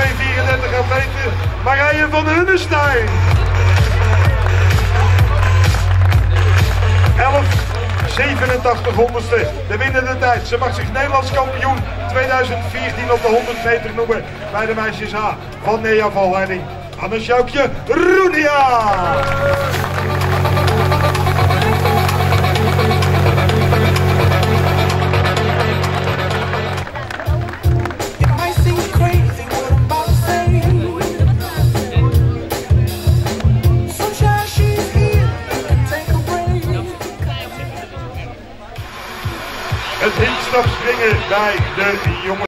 2:34 atleten Marije van Hunnestein. 11:87 honderdste, de winnende tijd. Ze mag zich Nederlands kampioen 2014 op de 100 meter noemen bij de meisjes A van Nea Valharding. Anne Sjoukje Roenia. Het hinkstapspringen bij de jongens.